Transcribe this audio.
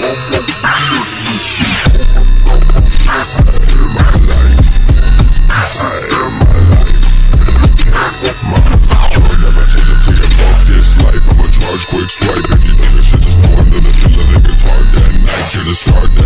Quick swipe, if you do this shit, just know I'm gonna do the niggas hard that night. You're the start